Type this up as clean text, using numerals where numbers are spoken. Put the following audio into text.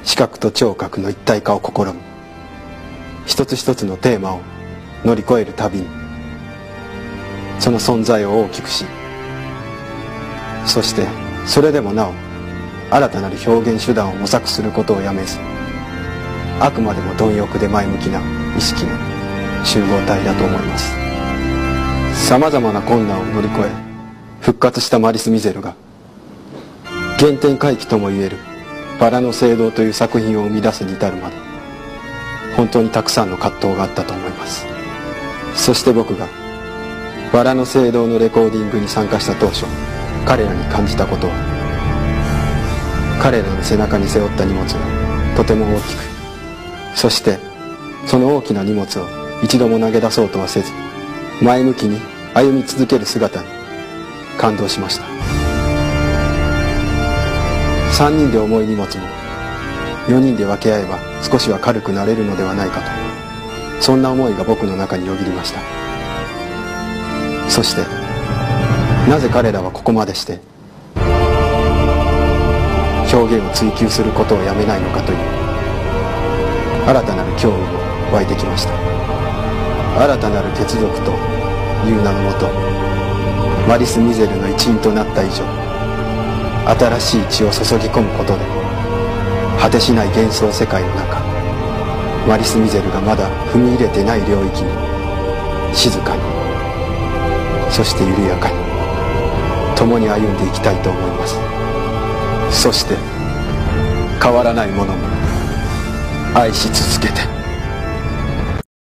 視覚と聴覚の一体化を試む。一つ一つのテーマを乗り越えるたびにその存在を大きくし、そしてそれでもなお新たなる表現手段を模索することをやめず、あくまでも貪欲で前向きな意識の集合体だと思います。さまざまな困難を乗り越え復活したマリス・ミゼルが原点回帰ともいえるバラの聖堂という作品を生み出すに至るまで、本当にたくさんの葛藤があったと思います。そして僕がバラの聖堂のレコーディングに参加した当初、彼らに感じたことは、彼らの背中に背負った荷物がとても大きく、そしてその大きな荷物を一度も投げ出そうとはせず、前向きに歩み続ける姿に感動しました。3人で重い荷物も4人で分け合えば少しは軽くなれるのではないかと、そんな思いが僕の中によぎりました。そしてなぜ彼らはここまでして表現を追求することをやめないのかという新たなる興味も湧いてきました。新たなる血族という名のもと、マリス・ミゼルの一員となった以上、新しい血を注ぎ込むことで果てしない幻想世界の中、マリス・ミゼルがまだ踏み入れてない領域に静かに、そして緩やかに共に歩んでいきたいと思います。そして変わらないものも愛し続けて。